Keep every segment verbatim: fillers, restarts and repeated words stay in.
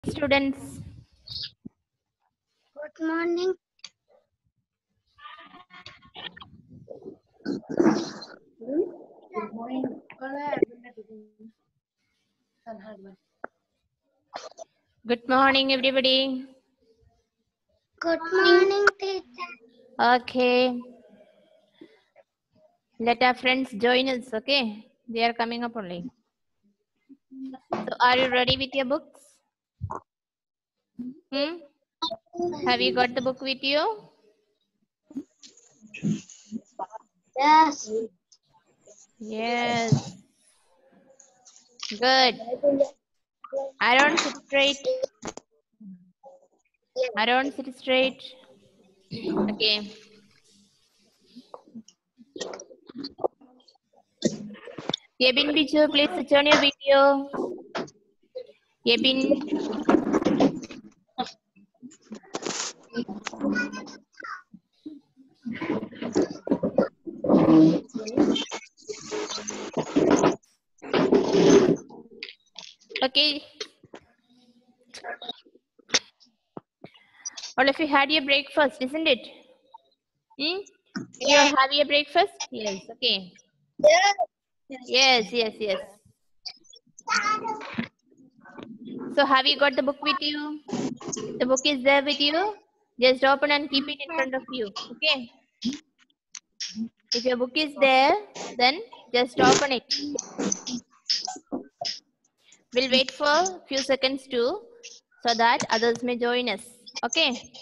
Students, Good morning. Good morning. good morning everybody. Good morning, teacher. Okay, let our friends join us. Okay, they are coming up only. So are you ready with your books? Hmm? Have you got the book with you? Yes. Yes. Good. Aaron, sit straight. Aaron, sit straight. Okay. Yebin Bichu, please switch on your video. Yebin. Okay. All of you had your breakfast, isn't it? Hmm? Did you all have your breakfast? Yes. Okay. Yes, yes, yes. So have you got the book with you? If the book is there with you, just open and keep it in front of you. Okay. If your book is there, then just open it. We'll wait for a few seconds too, so that others may join us. Okay.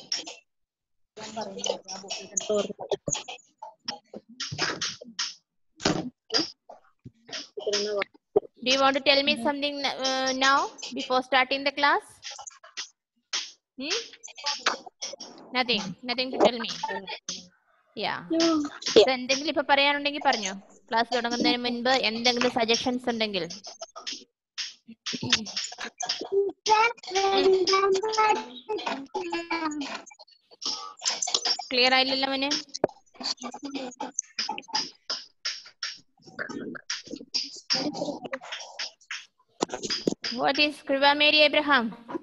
Do you want to tell me something uh, now before starting the class? Hmm? Nothing. Nothing to tell me. Yeah. So എന്തെങ്കിലും ഇപ്പൊ പറയാനുണ്ടെങ്കിൽ പറഞ്ഞോ. Class തുടങ്ങുന്നതിന് മുൻപ് എന്തെങ്കിലും suggestions ഉണ്ടെങ്കിൽ. Clear ആയില്ലല്ലോ മോനെ? What is Kriva Mary Abraham?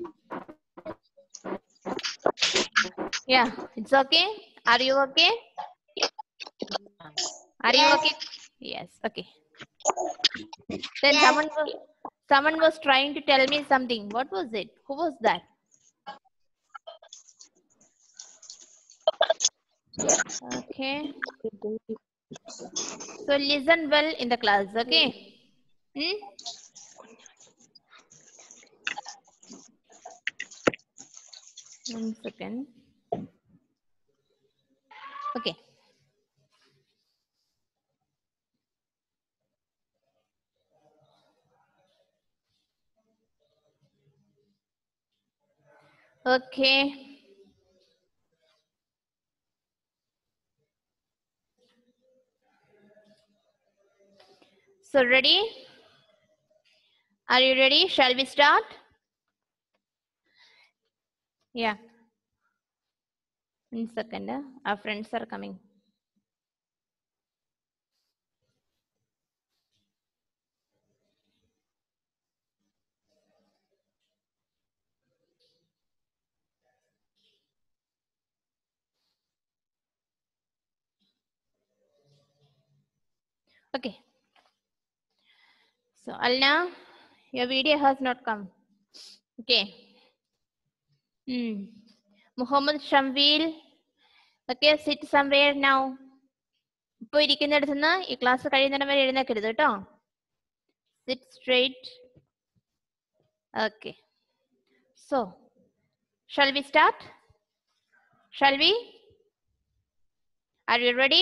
Yeah, it's okay. Are you okay? Are you okay? Yes, okay. Then Yes. someone was, someone was trying to tell me something. What was it? Who was that? Okay. So listen well in the class, okay? Hmm? One second. Okay. Okay. So ready? Are you ready? Shall we start? Yeah. One second. uh, Our friends are coming. Okay. So Alna, your video has not come. Okay. Hmm. Muhammad Shamvil. Okay, sit somewhere now. ഇപ്പോൾ ഇരിക്കുന്നിടത്ത് നിന്ന് ഈ class കഴിയുന്നിടം വരെ എഴുന്നേക്കരുത് കേട്ടോ. Sit straight. Okay. So, shall we start? Shall we? Are you ready?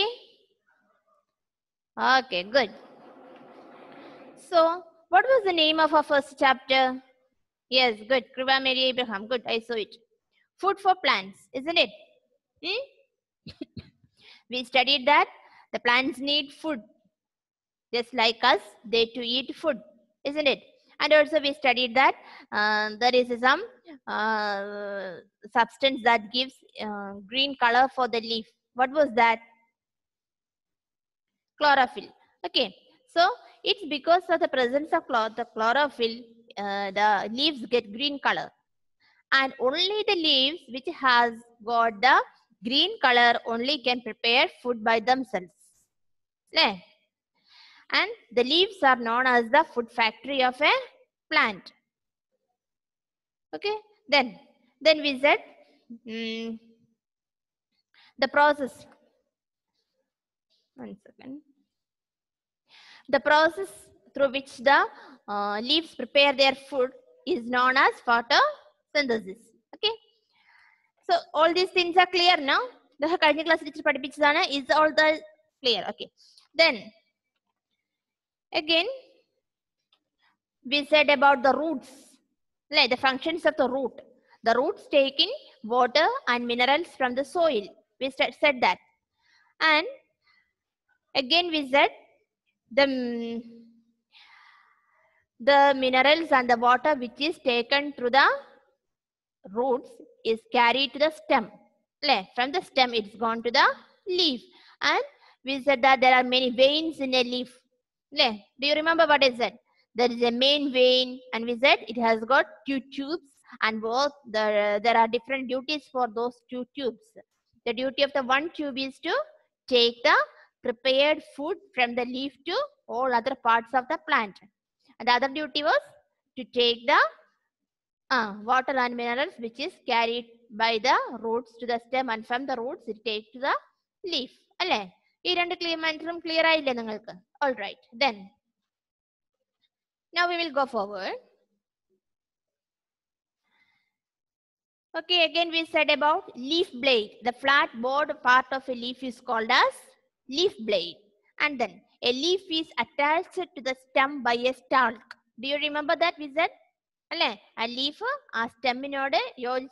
Okay, good. So, what was the name of our first chapter? Yes, good. Kriva Mary Abraham. Good, I saw it. Food for plants, isn't it? Hmm? We studied that the plants need food. Just like us, they too eat food, isn't it? And also we studied that uh, there is some uh, substance that gives uh, green color for the leaf. What was that? Chlorophyll. Okay, so it's because of the presence of chlor the chlorophyll, uh, the leaves get green color. and only the leaves which has got the green color only can prepare food by themselves. Yeah. And the leaves are known as the food factory of a plant. Okay, then then we said mm, the process. One second. The process through which the uh, leaves prepare their food is known as photosynthesis. Okay, so all these things are clear now. The കഴിഞ്ഞ class teacher പഠിപ്പിച്ചതാണ്. Is all the clear? Okay, then again we said about the roots, like the functions of the root. The roots take in water and minerals from the soil. We said that. And again we said the, the minerals and the water which is taken through the roots is carried to the stem. From the stem it's gone to the leaf. And we said that there are many veins in a leaf. Do you remember what I said? There is a main vein, and we said it has got two tubes, and both the, there are different duties for those two tubes. The duty of the one tube is to take the prepared food from the leaf to all other parts of the plant. And the other duty was to take the uh, water and minerals which is carried by the roots to the stem, and from the roots it takes to the leaf. Clear? All right, then. Now we will go forward. Okay, again we said about leaf blade. The flat board part of a leaf is called as leaf blade. And then a leaf is attached to the stem by a stalk. Do you remember that we said? A leaf, a stem in order,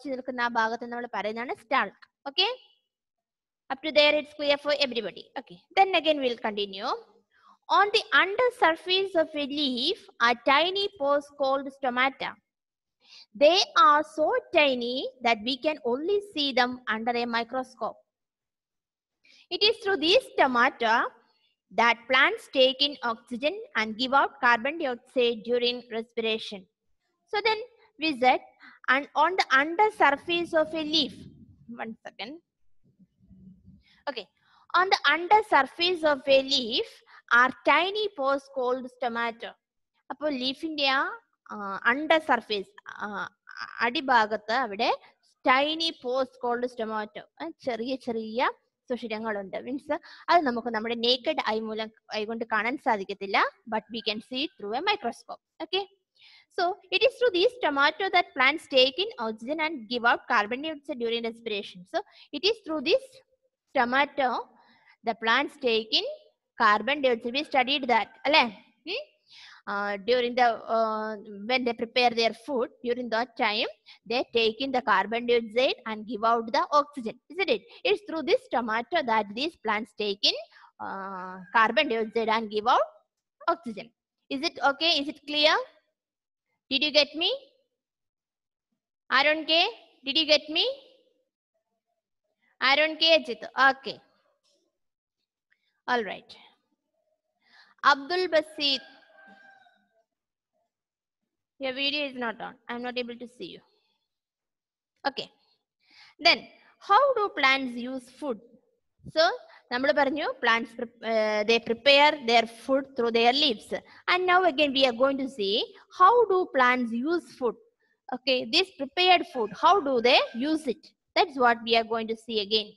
stalk. Okay? Up to there it's clear for everybody. Okay. Then again we'll continue. On the undersurface of a leaf are tiny pores called stomata. They are so tiny that we can only see them under a microscope. It is through these stomata that plants take in oxygen and give out carbon dioxide during respiration. So then we said, and on the undersurface of a leaf, one second. Okay, on the undersurface of a leaf are tiny pores called stomata. Appo leaf in the uh, undersurface, uh, adibhagatha avide tiny pores called stomata. Cheriya cheriya സുഷിരങ്ങളുണ്ട്. Means അത് നമുക്ക് നമ്മുടെ naked eye മൂലം eye കൊണ്ട് കാണാൻ സാധിക്കത്തില്ല, but we can see it through a microscope. Okay, so it is through these stomata that plants take in oxygen and give out carbon dioxide during respiration. So it is through this stomata the plants take in carbon dioxide. We studied that. Hmm? Uh, during the uh, when they prepare their food, during that time they take in the carbon dioxide and give out the oxygen, isn't it? It's through this stomata that these plants take in uh, carbon dioxide and give out oxygen. Is it okay? Is it clear? Did you get me? Aaron K, did you get me? Aaron K, Ajit. Okay, all right. Abdul Basit, your video is not on. I'm not able to see you. Okay. Then, how do plants use food? So, plants uh, they prepare their food through their leaves. And now again we are going to see how do plants use food. Okay, this prepared food, how do they use it? That's what we are going to see again.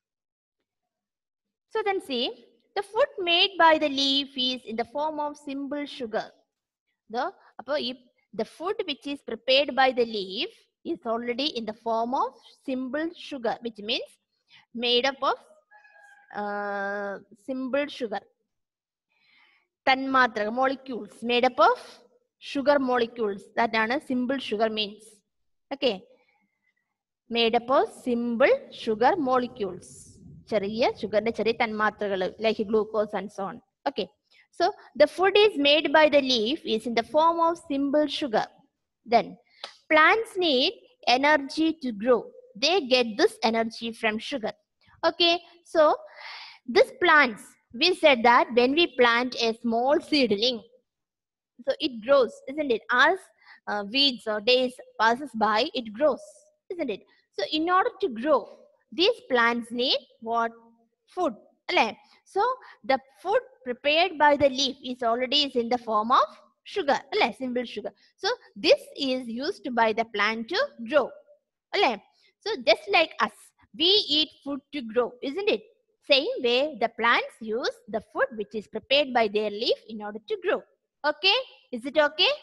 So then see, the food made by the leaf is in the form of simple sugar. The, the food which is prepared by the leaf is already in the form of simple sugar, which means made up of uh, simple sugar. Tanmatra, molecules made up of sugar molecules. That is simple sugar means. Okay. Made up of simple sugar molecules. Chariya, sugar, like glucose and so on. Okay. So the food is made by the leaf is in the form of simple sugar. Then plants need energy to grow. They get this energy from sugar. Okay. So this plants, we said that when we plant a small seedling, so it grows, isn't it? As uh, weeds or days passes by, it grows, isn't it? So in order to grow, these plants need what? Food. So the food prepared by the leaf is already is in the form of sugar, simple sugar. So this is used by the plant to grow. So just like us, we eat food to grow, isn't it? Same way, the plants use the food which is prepared by their leaf in order to grow. Okay? Is it okay?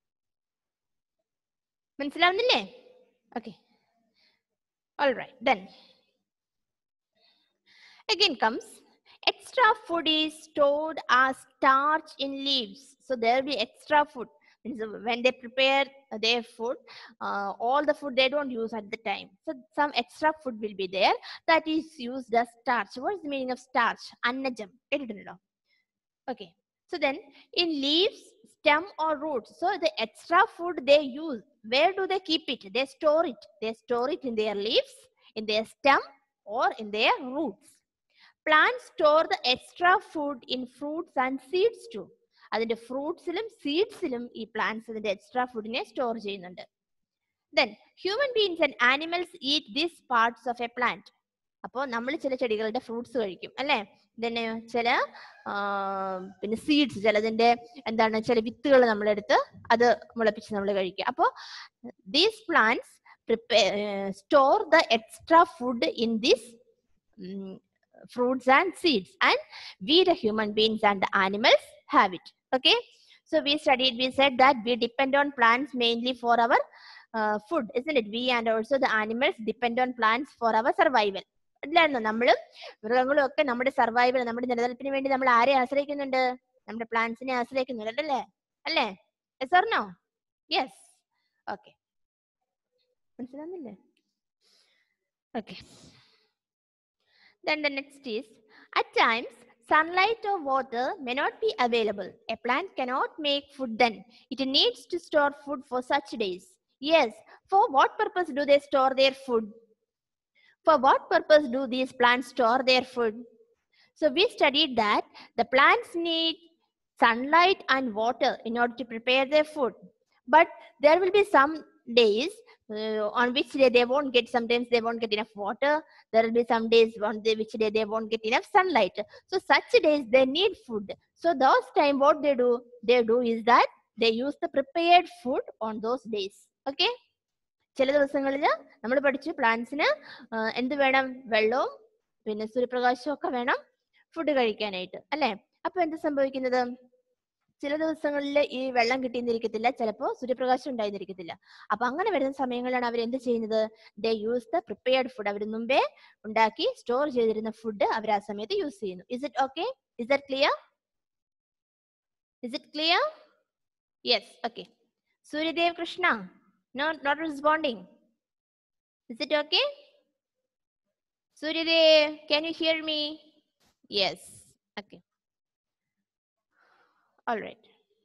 Manasilavunnille? Okay. All right, then. Again comes, extra food is stored as starch in leaves. So there will be extra food. When they prepare their food, uh, all the food they don't use at the time. So some extra food will be there that is used as starch. What is the meaning of starch? Annajam. Okay. So then in leaves, stem or roots. So the extra food they use, where do they keep it? They store it. They store it in their leaves, in their stem or in their roots. Plants store the extra food in fruits and seeds too. അതിന്റെ ഫ്രൂട്ട്സിലും സീഡ്സിലും ഈ plants അതിന്റെ extra ഫുഡിനെ store ചെയ്യുന്നുണ്ട്. Then human beings and animals eat these parts of a plant. അപ്പോൾ നമ്മൾ ചില ചെടികളുടെ fruits കഴിക്കും അല്ലേ? പിന്നെ ചില പിന്നെ സീഡ്സ്, ചിലതിന്റെ എന്താണ് ചില വിത്തുകൾ നമ്മളെടുത്ത് അത് മുളപ്പിച്ച് നമ്മൾ കഴിക്കുക. അപ്പോൾ these plants store the extra food in this fruits and seeds, and we the human beings and the animals have it. Okay, so we studied, we said that we depend on plants mainly for our uh, food, isn't it? We and also the animals depend on plants for our survival. അല്ലായിരുന്നു നമ്മൾ മൃഗങ്ങളും ഒക്കെ നമ്മുടെ survival, നമ്മുടെ നിലനിൽപ്പിന് വേണ്ടി നമ്മൾ ആരെ ആശ്രയിക്കുന്നുണ്ട്? നമ്മുടെ പ്ലാന്റ്സിനെ ആശ്രയിക്കുന്നുണ്ട് അല്ലേ? അല്ലേ? Yes or no? Yes. Okay, മനസ്സിലാവുന്നില്ലേ? Okay. Then the next is, at times, sunlight or water may not be available. A plant cannot make food then. It needs to store food for such days. Yes, for what purpose do they store their food? For what purpose do these plants store their food? So we studied that the plants need sunlight and water in order to prepare their food. But there will be some days uh, on which day they won't get, sometimes they won't get enough water. There will be some days on the which day they won't get enough sunlight. So such days they need food. So those time what they do, they do is that they use the prepared food on those days. Okay? ചില ദിവസങ്ങളിൽ നമ്മൾ പഠിച്ചു പ്ലാന്റ്സിന് എന്ത് വേണം? വെള്ളവും പിന്നെ സൂര്യപ്രകാശവും ഒക്കെ വേണം ഫുഡ് കഴിക്കാനായിട്ട് അല്ലേ? അപ്പൊ എന്ത് സംഭവിക്കുന്നത്? ചില ദിവസങ്ങളിൽ ഈ വെള്ളം കിട്ടിയെന്നിരിക്കത്തില്ല, ചിലപ്പോൾ സൂര്യപ്രകാശം ഉണ്ടായിരുന്നിരിക്കത്തില്ല. അപ്പൊ അങ്ങനെ വരുന്ന സമയങ്ങളിലാണ് അവർ എന്ത് ചെയ്യുന്നത്? They use the prepared food. അവർ മുമ്പേ ഉണ്ടാക്കി സ്റ്റോർ ചെയ്തിരുന്ന ഫുഡ് അവർ ആ സമയത്ത് യൂസ് ചെയ്യുന്നു. Is it okay? Is that clear? Is it clear? Yes. Okay. Suryadev Krishna, no, not responding. Is it okay? Suryadev, can you hear me? Yes. Okay. All right.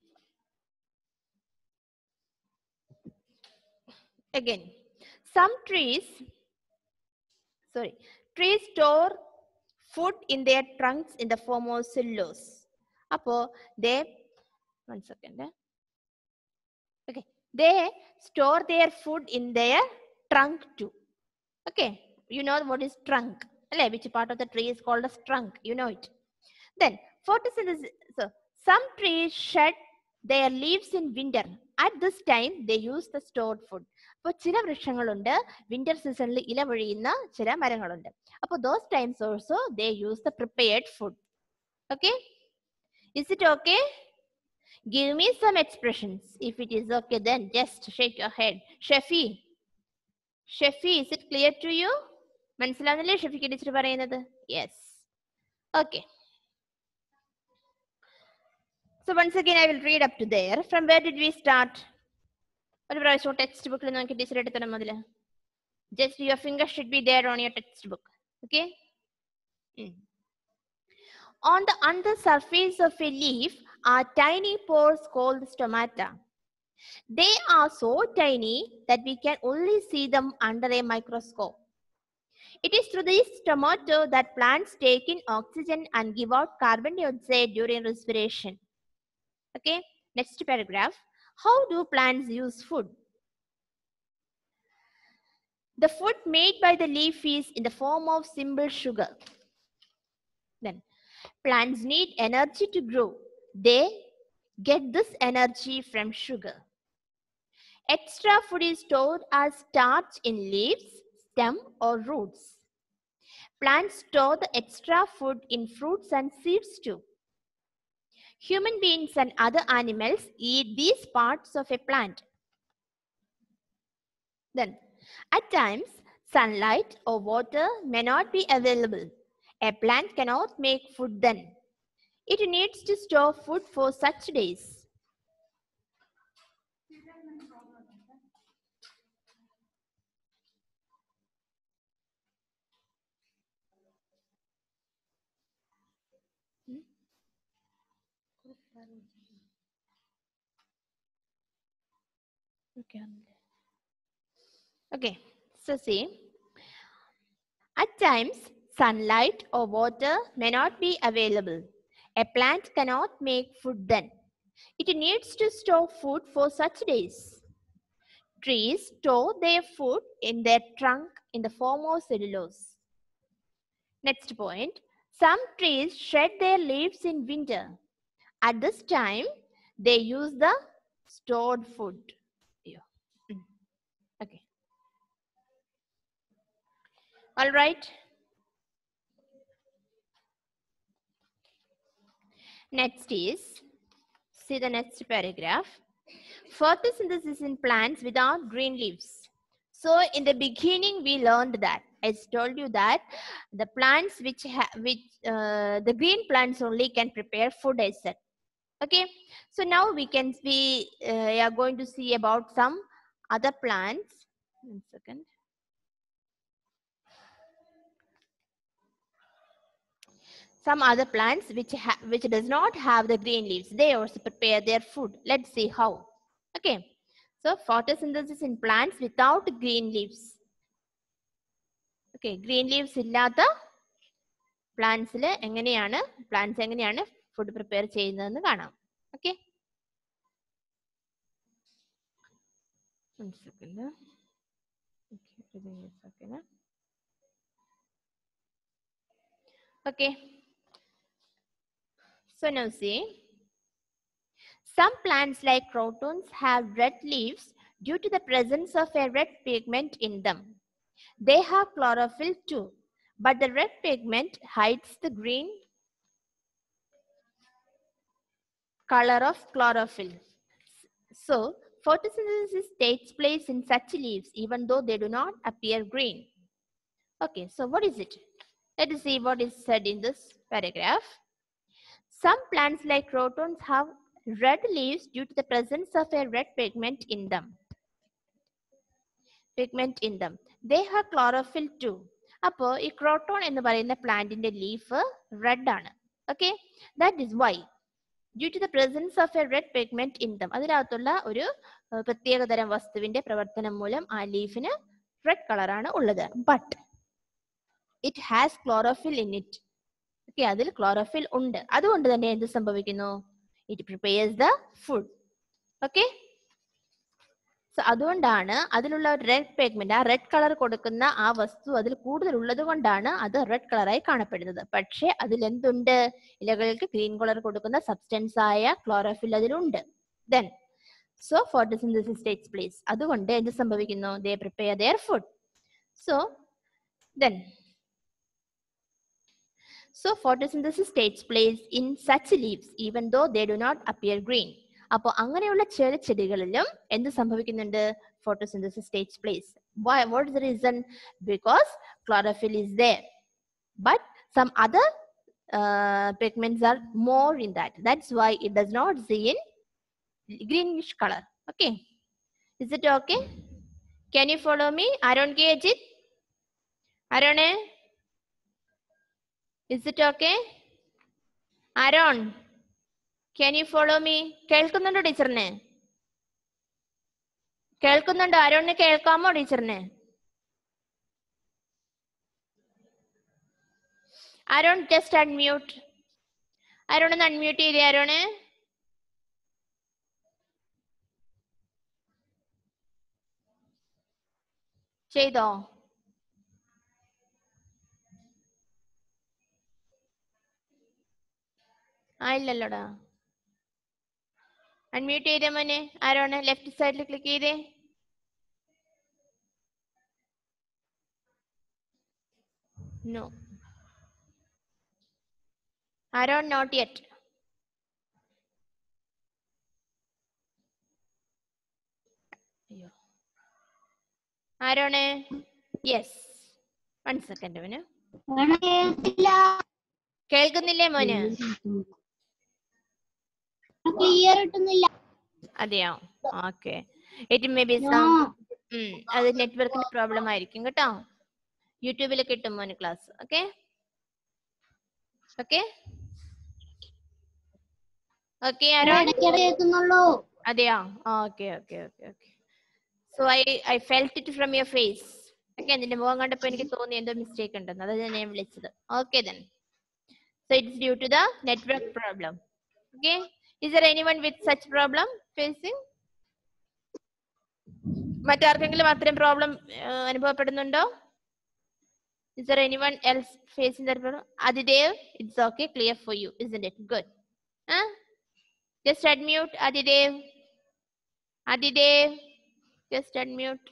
Again, some trees, sorry, trees store food in their trunks in the form of cellulose. Apo they, one second. Eh? Okay, they store their food in their trunk too. Okay, you know what is trunk? Which part of the tree is called as trunk? You know it. Then photosynthesis. So some trees shed their leaves in winter. At this time, they use the stored food. അപ്പോൾ ചില വൃക്ഷങ്ങളുണ്ട് winter സീസണിൽ ഇല പൊഴിയുന്ന ചില മരങ്ങളുണ്ട്. അപ്പോൾ those times also they use the prepared food. Okay? Is it okay? Give me some expressions. If it is okay, then just shake your head. Shafi. Shafi, is it clear to you? മനസ്സിലാവുന്നില്ലേ ഷെഫിക്ക് teacher പറയുന്നത്? Yes. Okay. So once again, I will read up to there. From where did we start? ഒരു പ്രാവശ്യം text ബുക്കിൽ നോക്കി teacher എടുത്തണം മുതൽ. Just your finger should be there on your textbook. Okay? Mm. On the under surface of a leaf are tiny pores called stomata. They are so tiny that we can only see them under a microscope. It is through these stomata that plants take in oxygen and give out carbon dioxide during respiration. Okay, next paragraph. How do plants use food? The food made by the leaf is in the form of simple sugar. Then, plants need energy to grow. They get this energy from sugar. Extra food is stored as starch in leaves, stem, or roots. Plants store the extra food in fruits and seeds too. Human beings and other animals eat these parts of a plant. Then, at times, sunlight or water may not be available. A plant cannot make food then. It needs to store food for such days. Okay. Okay. So see, at times sunlight or water may not be available. A plant cannot make food then. It needs to store food for such days. Trees store their food in their trunk in the form of cellulose. Next point, some trees shed their leaves in winter. At this time, they use the stored food. Yeah. Okay. All right. Next is, see the next paragraph. Photosynthesis in plants without green leaves. So in the beginning, we learned that. I told you that the plants which have, which uh, the green plants only can prepare food, I said. Okay. So now we can we uh, are going to see about some other plants. One second. Some other plants which ha which does not have the green leaves, they also prepare their food. Let's see how. Okay. So photosynthesis in plants without green leaves. Okay, green leaves illata plants le enganeyana plants enganeyana food prepare cheyyunnathennu kaanam. Okay. One second. Okay, everything is okay na? Okay. So now see, some plants like crotons have red leaves due to the presence of a red pigment in them. They have chlorophyll too, but the red pigment hides the green color of chlorophyll. So, photosynthesis takes place in such leaves even though they do not appear green. Okay, so what is it? Let us see what is said in this paragraph. Some plants like crotons have red leaves due to the presence of a red pigment in them. Pigment in them. They have chlorophyll too. അപ്പോൾ ഈ croton എന്ന് പറയുന്ന പ്ലാന്റിന്റെ leaf red ആണ്. Okay, that is why. Due to the presence of a red pigment in them. അതിനകത്തുള്ള ഒരു പ്രത്യേകതരം വസ്തുവിന്റെ പ്രവർത്തനം മൂലം ആ ലീഫിന് റെഡ് കളറാണ് ഉള്ളത്. But it has chlorophyll in it. Okay, അതിൽ chlorophyll ഉണ്ട്. അതുകൊണ്ട് തന്നെ എന്ത് സംഭവിക്കുന്നു? It prepares the food. Okay. So അതുകൊണ്ടാണ് അതിലുള്ള റെഡ് പിഗ്മെന്റ് ആ റെഡ് കളർ കൊടുക്കുന്ന ആ വസ്തു അതിൽ കൂടുതൽ ഉള്ളത് കൊണ്ടാണ് അത് റെഡ് കളറായി കാണപ്പെടുന്നത്. പക്ഷേ അതിൽ എന്തുണ്ട്? ഇലകൾക്ക് ഗ്രീൻ കളർ കൊടുക്കുന്ന സബ്സ്റ്റൻസ് ആയ ക്ലോറോഫിൽ അതിലുണ്ട്. Then, so photosynthesis takes place. അതുകൊണ്ട് എന്ത് സംഭവിക്കുന്നു? They prepare their food. So, then, so photosynthesis takes place in such leaves even though they do not appear green. അപ്പോൾ അങ്ങനെയുള്ള ചില ചെടികളിലും എന്ത് സംഭവിക്കുന്നുണ്ട്? Photosynthesis takes place. Why? What is the reason? Because chlorophyll is there, but some other uh, pigments are more in that. That's why it does not see in greenish color. Okay, is it okay? Can you follow me? Aaron Kejit? Aaron, is it okay? Aaron, can you follow me? കേൾക്കുന്നുണ്ടോ ടീച്ചറിനെ? കേൾക്കുന്നുണ്ടോ? ആരോണിനെ കേൾക്കാമോ ടീച്ചറിനെ? Aaron just unmute. Aaron ഒന്ന് unmute ചെയ്തേ Aaron. ചെയ്തോ? ആയില്ലല്ലോടാ. അൺമ്യൂട്ട് ചെയ്തേ മോനെ. ആരാണ് ലെഫ്റ്റ് സൈഡിൽ ക്ലിക്ക് ചെയ്തേ? നോ. Aaron not yet. അയ്യോ, ആരോണ്? യെസ്, വൺ സെക്കൻഡ് മോന്. കേൾക്കുന്നില്ലേ മോന്? ക്ലിയർ കിട്ടുന്നില്ല. അതെയോ? Okay. It may be some അത് നെറ്റ്വർക്കിന്റെ പ്രോബ്ലം ആയിരിക്കും കേട്ടോ. യൂട്യൂബിൽ കിട്ടും മോന് class. Okay okay okay. Aaron? കേൾക്കുന്നുള്ളൂ. അതെയോ? Okay okay okay okay. So I I felt it from your face. Okay, നിന്റെ മുഖം കണ്ടപ്പോൾ എനിക്ക് തോന്നി എന്തോ മിസ്റ്റേക്ക് ഉണ്ടെന്ന്. അതാണ് ഞാൻ വിളിച്ചത്. Okay then. So it's due to the network problem. Okay. Is there anyone with such problem facing? മറ്റാർക്കെങ്കിലും അത്തരം പ്രോബ്ലം അനുഭവപ്പെടുന്നുണ്ടോ? Is there anyone else facing that problem? Adidev, it's okay, clear for you, isn't it? Good. Huh? Just unmute Adidev. Adidev, just unmute.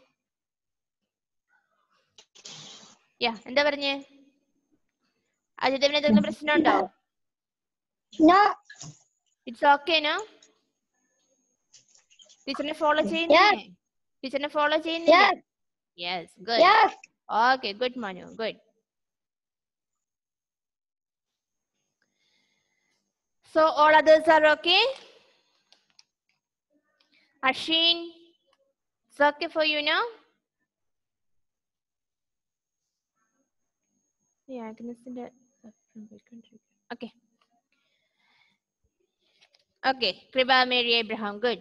Yeah, എന്താ പറഞ്ഞേ? അജിദേവിന് എന്തെങ്കിലും പ്രശ്നമുണ്ടോ? No. It's okay, no? ടീച്ചറിനെ follow ചെയ്യുന്നില്ലേ? ടീച്ചറിനെ ഫോളോ ചെയ്യുന്നില്ലേ? Yes, good. Yes. Okay, good Manu, good. So all others are okay? Ashin, it's okay for you now? Yeah, Agnes. Okay. Okay, Kriba Mary Abraham, good.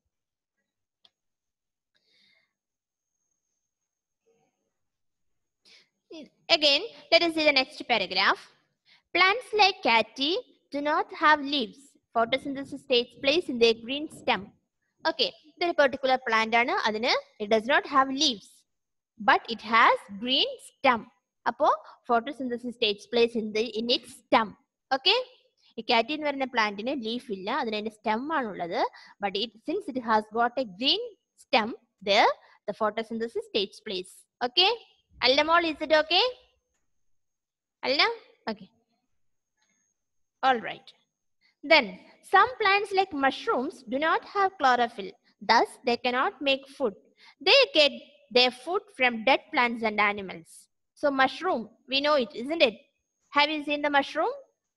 Again, let us see the next paragraph. Plants like cacti do not have leaves. Photosynthesis takes place in their green stem. Okay, this particular plant it does not have leaves, but it has green stem. Appo photosynthesis takes place in the in its stem. Okay, a cacti in a plant in a leaf illa, adine stem aanullathu, but it since it has got a green stem, there the photosynthesis takes place. Okay, Allamol, is it okay? Alla? Okay. All right. Then some plants like mushrooms do not have chlorophyll, thus they cannot make food. They get their food from dead plants and animals. So mushroom, we know it, isn't it? Have you seen the mushroom?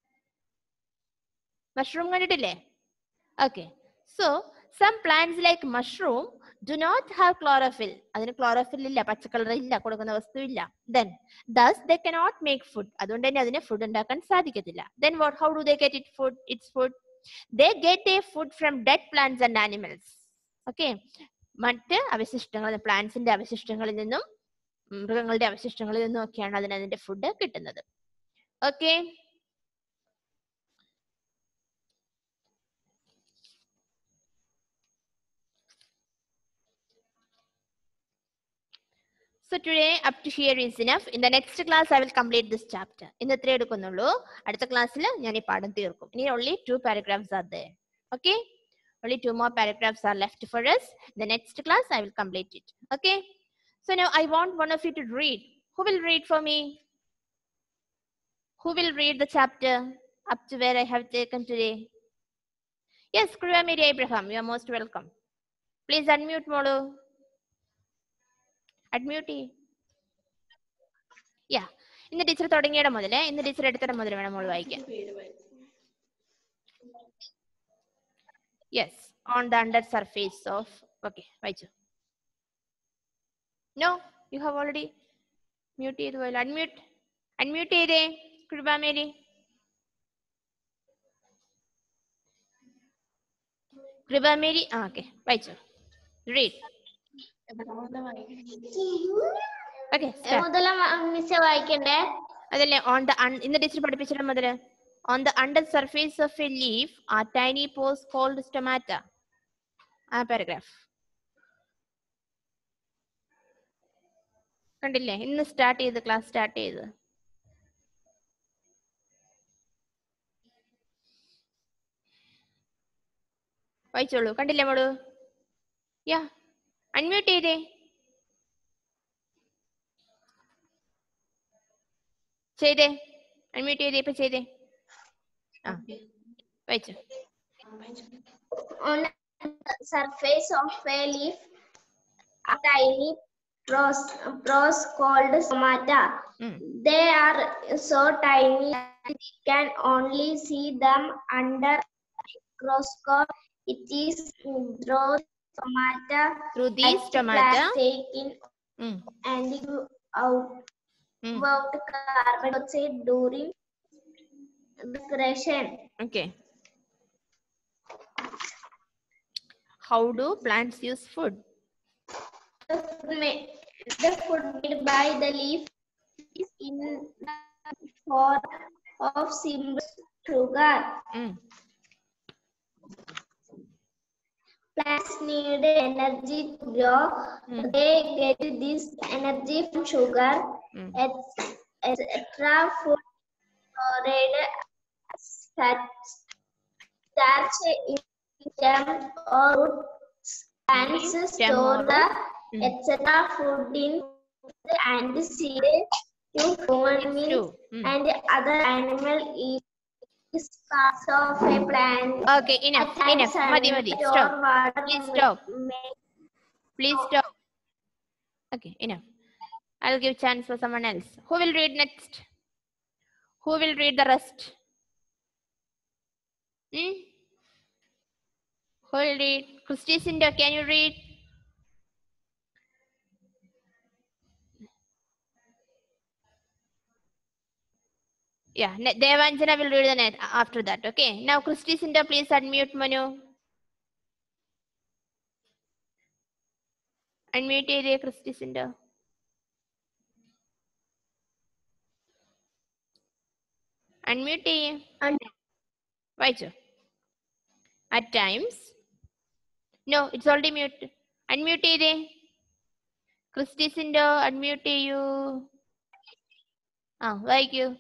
Mushroom kandidille? Okay. So some plants like mushroom do not have chlorophyll. Adinu chlorophyll illa, pacha color illa, kodukkunna vastu illa. Then thus they cannot make food. Adondanne adine food undakkan sadikkathilla. Then what? How do they get it food? Its food? They get their food from dead plants and animals. Okay. മറ്റ് അവശിഷ്ടങ്ങൾ, പ്ലാന്റ്സിന്റെ അവശിഷ്ടങ്ങളിൽ നിന്നും മൃഗങ്ങളുടെ അവശിഷ്ടങ്ങളിൽ നിന്നും ഒക്കെയാണ് അതിന് അതിന്റെ food കിട്ടുന്നത്. Okay. So today up to here is enough. In the next class I will complete this chapter. ഇന്ന് ഇത്രേ എടുക്കുന്നുള്ളൂ. അടുത്ത ക്ലാസ്സിൽ ഞാൻ ഈ പാഠം തീർക്കും. ഇനി only two paragraphs are there. Okay? Only two more paragraphs are left for us. The next class I will complete it. Okay? So now I want one of you to read. Who will read for me? Who will read the chapter up to where I have taken today? Yes, Kriya Mary Abraham, you are most welcome. Please unmute Molu. Unmute. Yeah. ഇന്ന് teacher തുടങ്ങിയുടെ മുതലേ ഇന്ന് teacher എടുത്തിട മുതൽ വേണം മോള് വായിക്കാൻ. Yes, on the under surface of. Okay, വായിച്ചു. No, you have already mute ചെയ്തു പോയല്ലോ. Unmute. Unmute ചെയ്തേ കൃപ മേരി. കൃപ മേരി. ആ ഓക്കെ, വായിച്ചു. Read. Okay, മിസ് വായിക്കണ്ടേ? അതല്ലേ on the ഇന്ന് ടീച്ചർ പഠിപ്പിച്ചിട്ട് മുതല് on the under surface of a leaf are tiny pores called stomata. ആ paragraph. കണ്ടില്ലേ ഇന്ന് സ്റ്റാർട്ട് ചെയ്ത് ക്ലാസ് സ്റ്റാർട്ട് ചെയ്ത് വായിച്ചോളൂ കണ്ടില്ലേ മോള് യാ അൺമ്യൂട്ട് ചെയ്തേ ചെയ്തേ അൺമ്യൂട്ട് ചെയ്തേ ഇപ്പൊ ചെയ്തേ ആ വായിച്ചു On the surface of a leaf are tiny pros, pros called stomata. ഉം. They are so tiny that we can only see them under a microscope. It is through stomata Through that these stomata plants take in ഉം. and give out, ഉം. give out carbon dioxide during respiration. Okay. How do plants use food? The food, ma- the food made by the leaf is in the form of simple sugar. ഉം. Plants need energy to grow. Mm. They get this energy from sugar, Mm. et cetera. Food stored such starch in stem or roots. Plants Stem store or the Mm. et cetera. food in and seed to human It's meals true. Mm. and other animal eat is parts of a plant. Okay, enough, At times, enough. Madi, Madi, sunlight stop. or water Please may- stop. may- Please stop. Okay, enough. I'll give chance for someone else. Who will read next? Who will read the rest? Hmm? Who will read? Christy Cinder, can you read? Yeah, ne- Devanjana will read the net after that. Okay. Now, Christy Cinder, please unmute Manu. Unmute area, Christy Cinder. Unmute area. and Right. At times. No, it's already mute. Unmute area. Christy Cinder, unmute you. Ah, like you.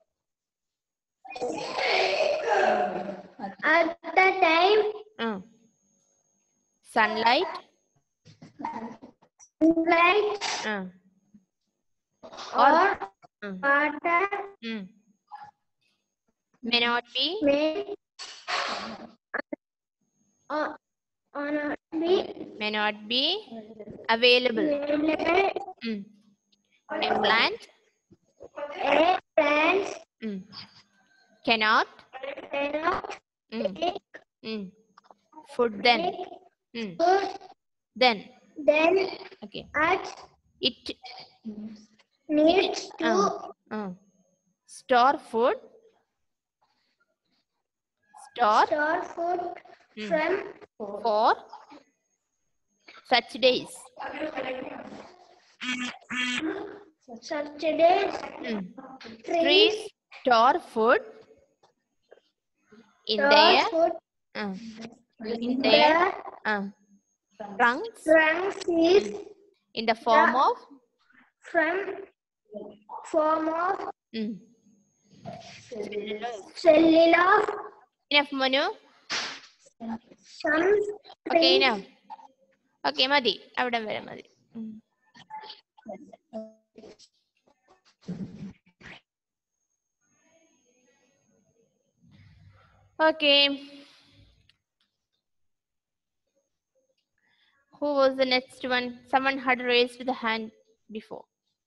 at the time, Mm. Sunlight. sunlight Mm. or Mm. water Mm. May not be. may or, or not be May not be available. available. Mm. A plant. A plant Mm. Cannot. cannot Mm. take Mm. Food then. Mm. food, Then. then Okay. at It. needs to Uh, uh. Store food. Store store food Mm. from for such days. such days. Mm. Trees Trees store food in store their food. uh, in their The uh, trunks trunks is in the form the- of from form of mm. cellulose. Enough, Manu. Some Okay, trees enough. Okay, Madi. അവിടെ വരെ മതി. Mm. Okay. Who was the next one? Someone had raised the hand before.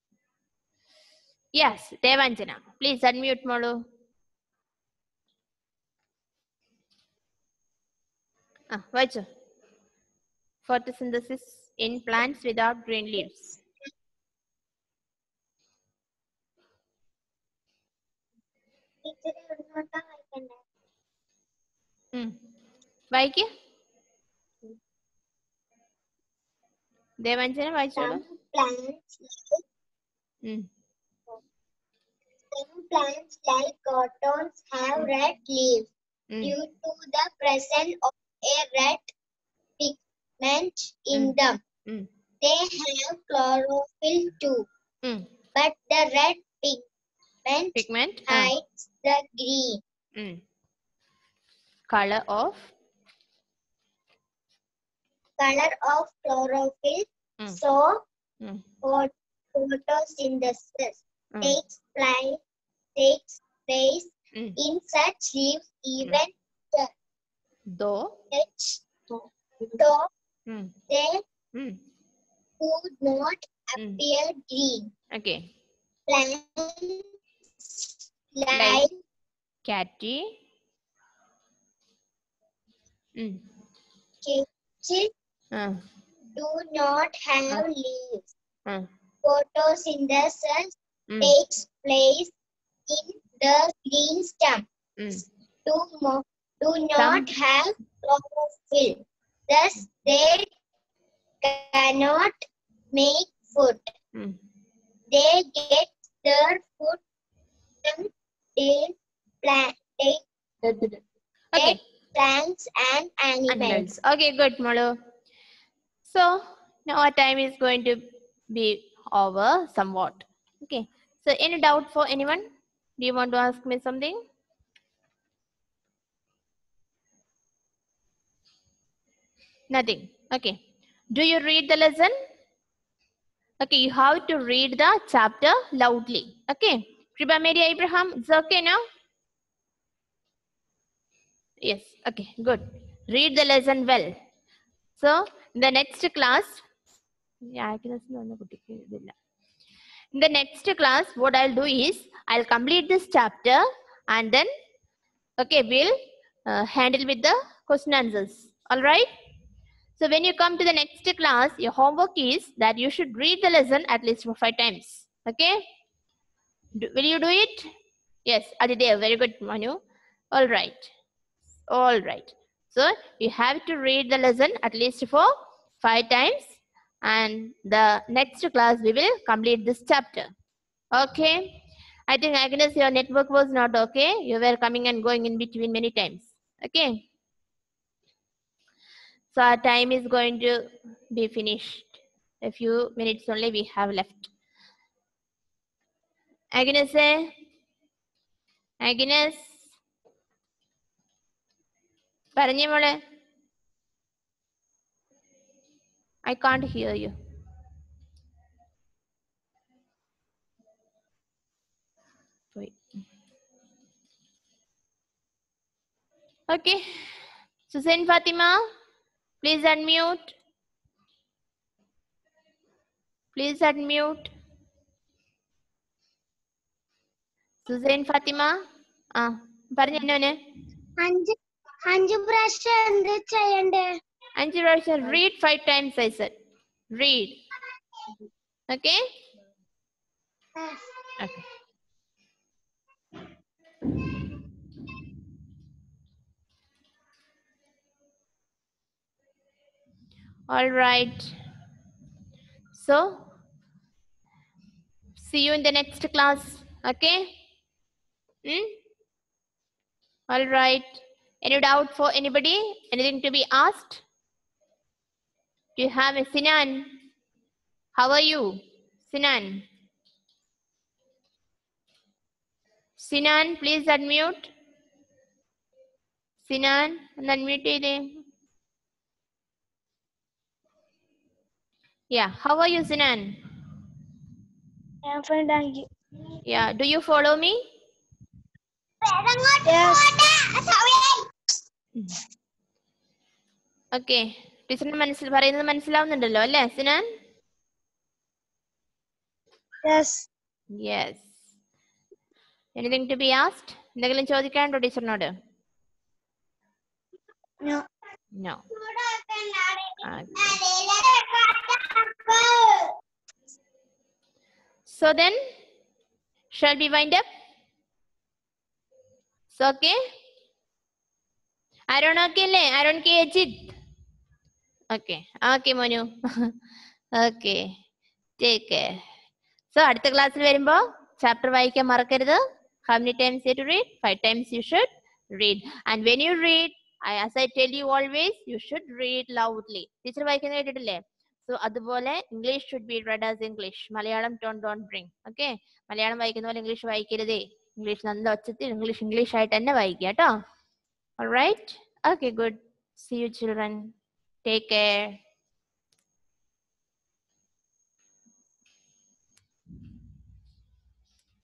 Yes, Devanjana. Please unmute, Molu. Ah, Vachu. Photosynthesis in plants without green leaves. Hmm. വായിക്ക് ദേവാഞ്ജന വായിച്ചോളൂ. Some plants, Hmm. some plants like cottons have red leaves. Hmm. Due to the presence of a red pigment in Mm. them, Hmm. they have chlorophyll too. Mm. but the red pigment Pigment. Ah. hides the green. Mm. Color of. Color of chlorophyll. Mm. So, Mm. phot- photosynthesis Mm. takes place takes place Mm. in such leaves, even Though. such though Mm. they Mm. would not Mm. appear green. Okay. Plants like Like catty. Mm. cacti Uh. do not have leaves. Uh. Photosynthesis Mm. takes place in the green stem. Mm. Do, mo- do not have chlorophyll. Thus, they cannot make food. Mm. They get their food from dead plant, dead, dead Okay. plants and animals. Animals. Okay, good, Malu. So now our time is going to be over somewhat. Okay. So any doubt for anyone? Do you want to ask me something? Nothing. Okay. Do you read the lesson? Okay, you have to read the chapter loudly. Okay. Kriba Mary Abraham, it's okay now? Yes. Okay, good. Read the lesson well. So in the next class, yeah, in the next class, what I'll do is I'll complete this chapter and then, okay, we'll uh, handle with the question answers. All right. So when you come to the next class, your homework is that you should read the lesson at least for five times. Okay. Do, will you do it? Yes, Aditya, very good, Manu. All right. All right. So you have to read the lesson at least for five times, and the next class we will complete this chapter. Okay. I think Agnes, your network was not okay. You were coming and going in between many times. Okay. So our time is going to be finished. A few minutes only we have left. Agnes, Agnes, പറഞ്ഞേ മോളെ. I can't hear you. Wait. Okay. Susan Fatima, please unmute. Please unmute. Susan Fatima. Ah, പറഞ്ഞേ. അഞ്ച് അഞ്ച് പ്രാവശ്യം എന്ത് ചെയ്യണ്ടേ? അഞ്ച് പ്രാവശ്യം read five times I said. Read. Okay? Okay. All right. So, see you in the next class. Okay? Hmm? All right. Any doubt for anybody? Anything to be asked? Do you have a Sinan? How are you? Sinan. Sinan, please unmute. Sinan, unmute it. Yeah, how are you, Sinan? I'm fine, thank you. Yeah, do you follow me? Yes. Okay. ടീച്ചറിന് മനസ്സിൽ പറയുന്നത് മനസ്സിലാവുന്നുണ്ടല്ലോ അല്ലേ Sinan? Yes. Yes. Anything to be asked? എന്തെങ്കിലും ചോദിക്കാനുണ്ടോ ടീച്ചറിനോട്? No. No. Okay. So then, shall we wind up? So okay? Aaron okay le? Aaron ke Ajit? Okay. Okay, Manu. Okay. Take care. So അടുത്ത ക്ലാസ്സിൽ വരുമ്പോ chapter വായിക്കാൻ മറക്കരുത്. How many times you have to read? Five times you should read. And when you read, I, as I tell you always, you should read loudly. Teacher വായിക്കുന്നത് കേട്ടിട്ടില്ലേ? So അതുപോലെ English should be read as English. Malayalam don't don't bring. Okay. Malayalam വായിക്കുന്ന പോലെ English വായിക്കരുതേ. English നല്ല ഒച്ചത്തിൽ English English ആയിട്ട് തന്നെ വായിക്കുക കേട്ടോ. All right. Okay, good. See you children. Take care.